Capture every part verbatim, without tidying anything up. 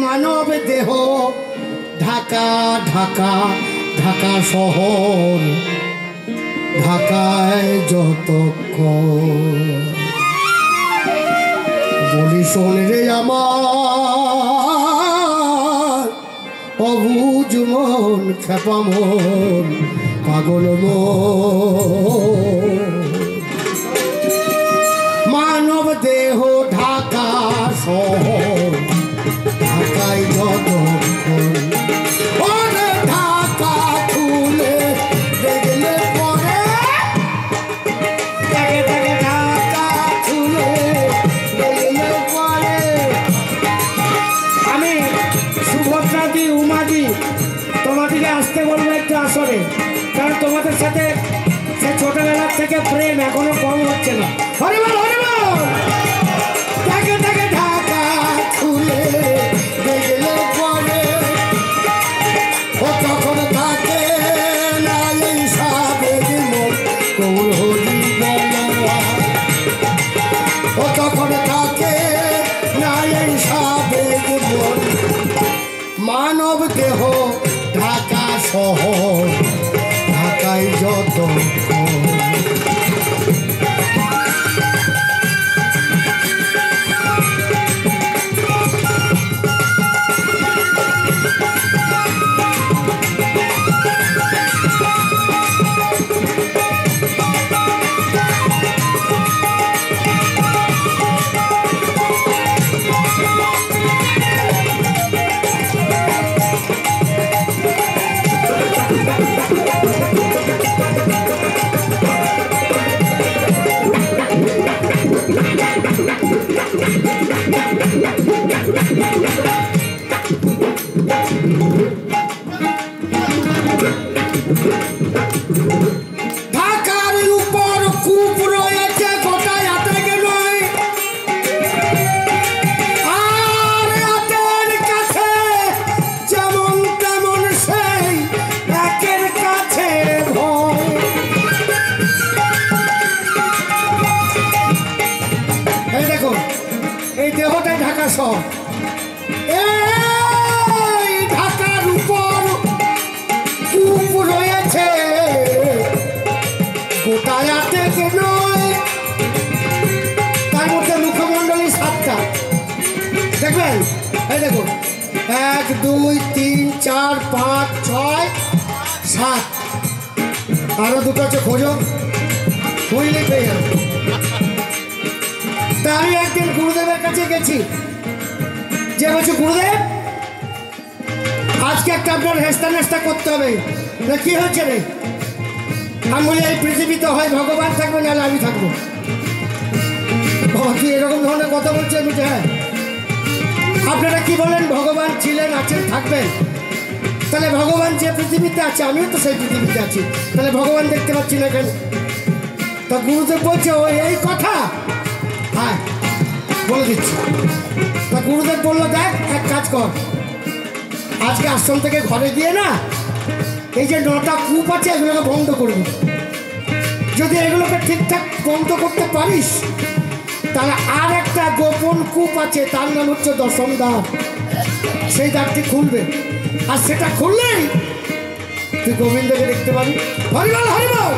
মানব দেহ ঢাকা ঢাকা ঢাকা শহর ঢাকায় যতক্ষণ বলি শোন রে আমার অবুঝ মন খেপা মন পাগল মন মানব দেহ ঢাকা শহর ঢাকায় যতক্ষণ ঢাকা খুলে দেখলে পরে তাকে তাকে ঢাকা খুলে দেখলে পরে আমি সুভদ্রাদি উমাদি তোমাদেরকে আসতে বলবো একটু আসরে, কারণ তোমাদের সাথে সে ছোটবেলার থেকে প্রেম এখনো কম হচ্ছে না। হরি বল হরি বল। তাকে তাকে ঢাকা খুলে দেখলে পরে ও তখন থাকে না এই সাবেক মন কৌরহরি বলা ও তখন থাকে না এই সাবেক মন মানব দেহ ঢাকা শহর ঢাকায় যতক্ষণ ঢাকার উপর কূপ রয়েছে গোটায় আটেকে নয়, আর আটের কাছে যেমন তেমন সেই একের কাছে ভয়। এই দেখো এই দেহটাই ঢাকা শহর, এই ঢাকার উপর কূপ রয়েছে গোটায় আটেকে নয়, তার মধ্যে মুখমণ্ডলী সাতটা দেখবেন। এই দেখুন এক দুই তিন চার পাঁচ ছয় সাত, আরো দুটো হচ্ছে খোঁজো খুঁজলে পেয়ে যাবে। তা আমি একদিন গুরুদেবের কাছে গেছি, যে বলছি গুরুদেব আজকে একটা আপনার হেস্তা নেস্তা করতে হবে। কি হচ্ছে রে? আমি বলি এই পৃথিবীতে হয় ভগবান থাকবে নাহলে আমি থাকবো। বাবা তুই এরকম ধরনের কথা বলছি আমি, হ্যাঁ আপনারা কি বলেন ভগবান ছিলেন আছেন থাকবেন, তাহলে ভগবান যে পৃথিবীতে আছে আমিও তো সেই পৃথিবীতে আছি, তাহলে ভগবান দেখতে পাচ্ছি না কেন? তা গুরুদেব বলছে ও এই কথা, হ্যাঁ বলে দিচ্ছি। তা গুরুদেব বললো দেখ এক কাজ কর, আজকে আশ্রম থেকে ঘরে গিয়ে না এই যে নটা কূপ আছে এগুলোকে বন্ধ করবি। যদি এগুলোকে ঠিকঠাক বন্ধ করতে পারিস তাহলে আর একটা গোপন কূপ আছে, তার নাম হচ্ছে দশম দ্বার, সেই দ্বারটি খুলবে, আর সেটা খুললেই তুই গোবিন্দকে দেখতে পাবি। হরিবল হরিবল।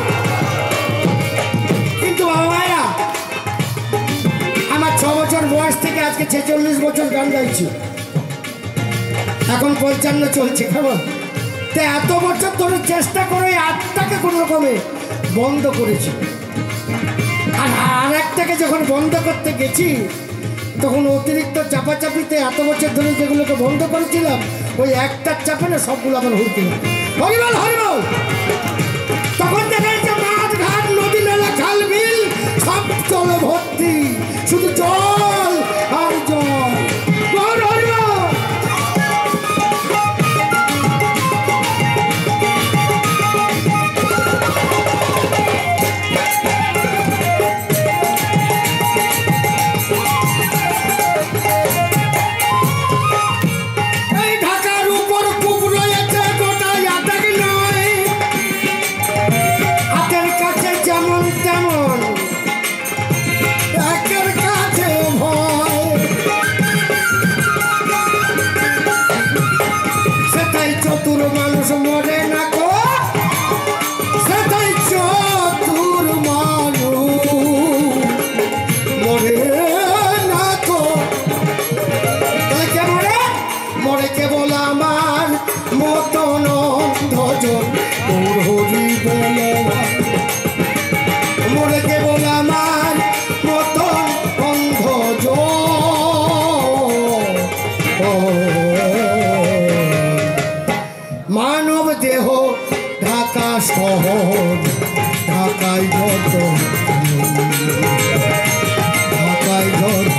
কিন্তু বাবা মায়েরা আমার ছ বছর বয়স থেকে আজকে ছেচল্লিশ বছর গান গাইছি, এখন পঞ্চান্ন চলছে কেমন। তো এত বছর ধরে চেষ্টা করে আটটাকে কোনো রকমে বন্ধ করেছি, আর আর একটাকে যখন বন্ধ করতে গেছি তখন অতিরিক্ত চাপাচাপিতে এত বছর ধরে যেগুলোকে বন্ধ করেছিলাম ওই একটার চাপে না সবগুলো আবার হইতে হরিবল হরিবল। তখন দেখা যাচ্ছে মাঠ ঘাট নদী নালা খাল বিল সব জলে ভর্তি, শুধু জল আর জল। শহর ঢাকায় যত ঢাকায় যত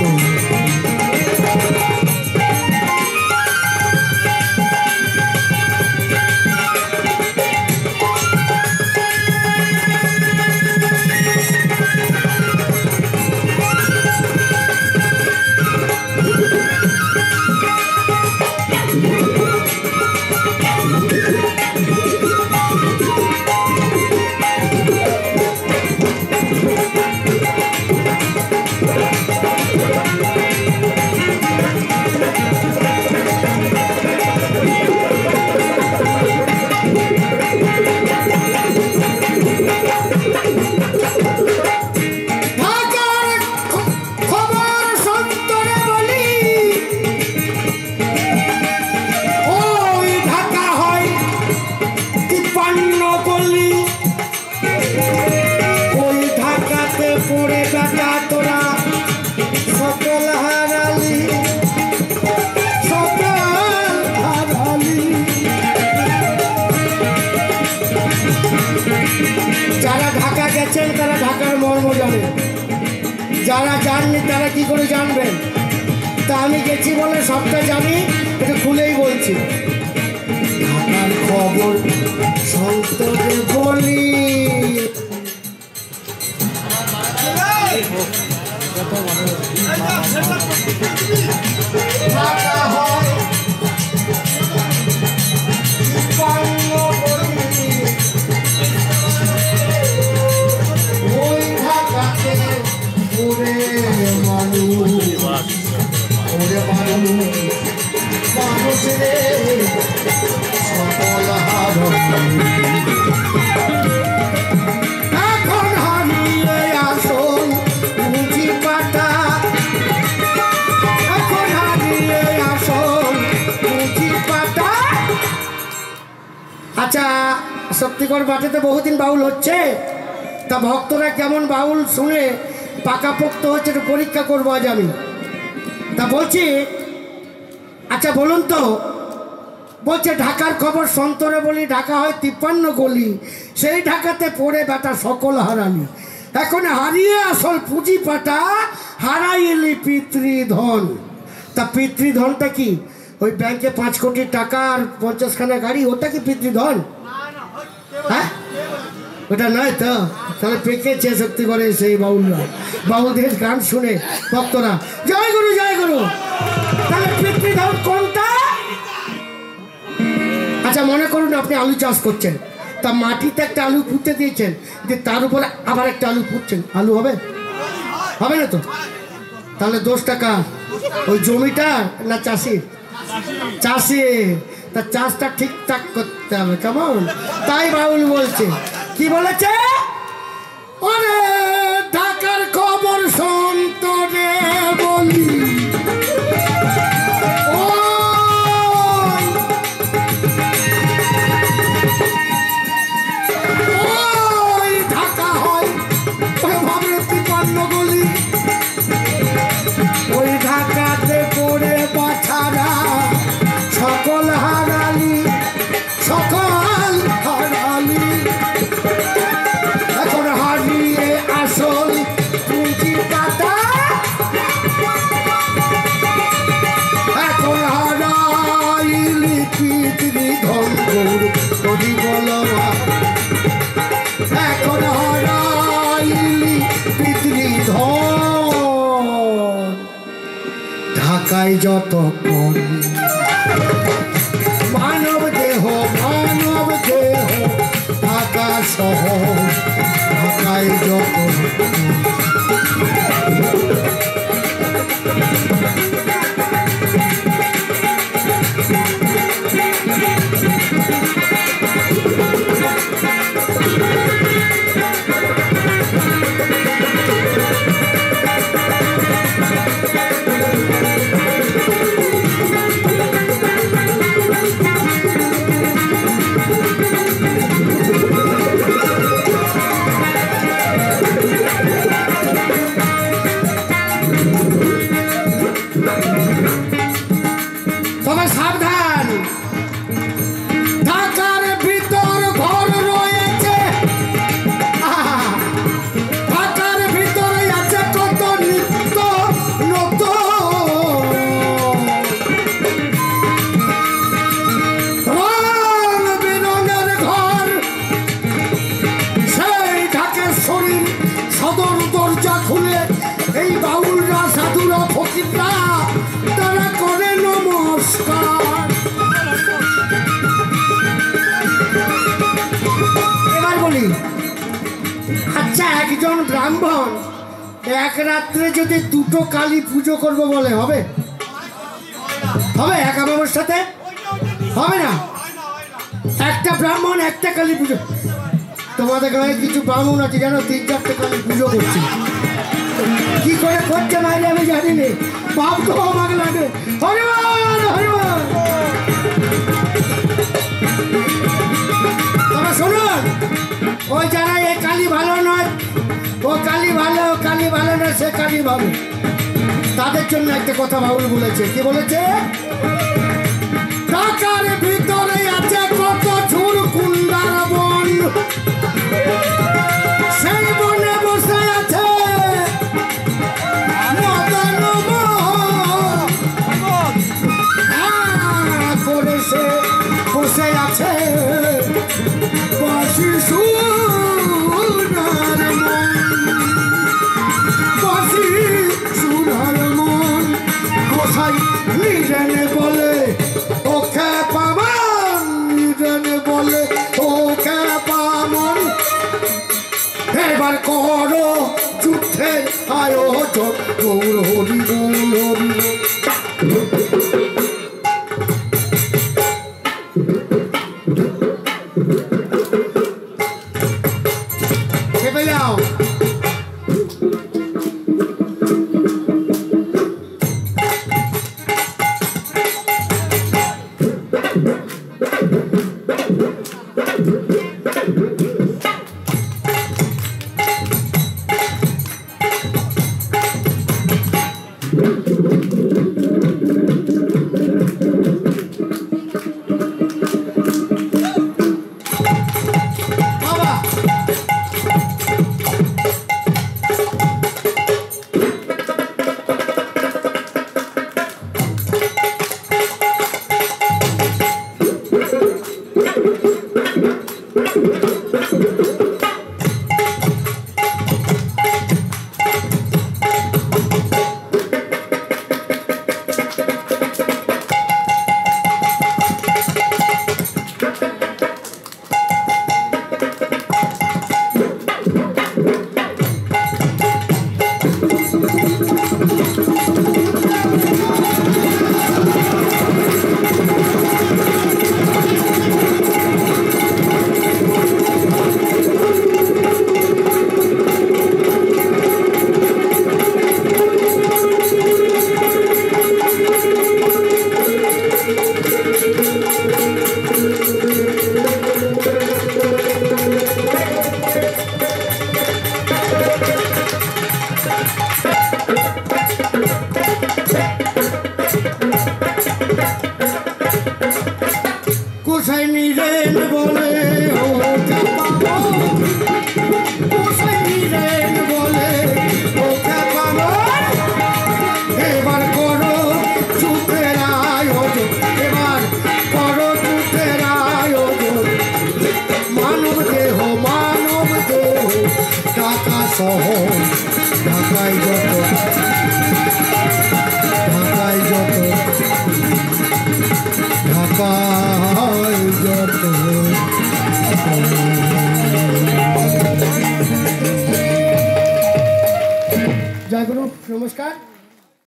তারা ঢাকার মর্ম জানে, যারা জাননি তারা কি করে জানবেন? তা আমি গেছি বলে সবটা জানি, এটা খুলেই বলছি। ঢাকার খবর সন্তকে বলি, ঢাকা হয় এখন হারিয়ে আসল পুঁজি পাতা, এখন হারিয়ে আসল পুঁজি পাতা। আচ্ছা, শক্তিগড় বাটেতে বহুদিন বাউল হচ্ছে, তা ভক্তরা কেমন বাউল শুনে পাকাপোক্ত হচ্ছে একটু পরীক্ষা করবো আজ আমি। তা বলছি, আচ্ছা বলুন তো, বলছে ঢাকার খবর সন্তরে বলি, ঢাকা হয় তিপ্পান্ন গলি, সেই ঢাকাতে পড়ে বেটা সকল হারালি, এখন হারিয়ে আসল পুঁজি পাটা, হারাইলি পিতৃধন। তা পিতৃধনটা কি? ওই ব্যাংকে পাঁচ কোটি টাকা আর পঞ্চাশখানা গাড়ি, ওটা কি পিতৃধন? হ্যাঁ, ওটা নয় তো। তাহলে পেকেছে সত্যি করে সেই বাউলরা, বাউলদের গান শুনে ভক্তরা জয় গুরু জয় গুরু। তাহলে পিতৃধন কোনটা? আচ্ছা মনে করুন আপনি আলু চাষ করছেন, তা মাটিতে একটা আলু পুঁতে দিয়েছেন, যে তার উপরে আবার একটা আলু পুঁতছেন, আলু হবে? হবে না তো। তাহলে দোষ টাকা ওই জমিটা না চাষি? চাষি। তা চাষটা ঠিকঠাক করতে হবে, কেমন? তাই বাউল বলছে, কি বলেছে? ওরে ঢাকার খবর সন্তরে বলি, সকল হারালি সকল হারালি, এখন হারিয়ে আসল পুঁজি পাতা, এখন হারাইলি পিতৃধন গৌর করি বলবা, এখন হারাইলি পিতৃধন। ঢাকায় যত করি মানব দেহ মানব দেহ, ঢাকা শহর ঢাকায় যত ব্রাহ্মণ এক রাত্রে যদি দুটো কালী পুজো করবো বলে হবে? হবে এক আমার সাথে? হবে না। একটা ব্রাহ্মণ একটা কালী পুজো। তোমাদের গায়ে কিছু ব্রাহ্মণ আছে জানো, তিন চারটে কালী পুজো করছে। কি করে করছে মাইলে আমি জানি না, বাপ তো আমাকে লাগে। হরিবল হরিবল। তবে শুনুন, ওই যারা এই কালী ভালো নয়, ও কালী ভালো, কালী ভালো নয়, সে কালী ভালো, তাদের জন্য একটা কথা বাউল বলেছে। কি বলেছে? ঢাকার ভিতরে আছে কত ঝুর কুন্ডার বন, সেই বনে বসে আছে মদন করে, সে বসে আছে বাসি সুনার মন, বাসি সুনার মন। গোসাই নিরেন বলে ওকে পামন, নিরেন বলে ওকে পামন। এবার করো যুদ্ধের আয়োজন, গৌর হরি বল হরি বল।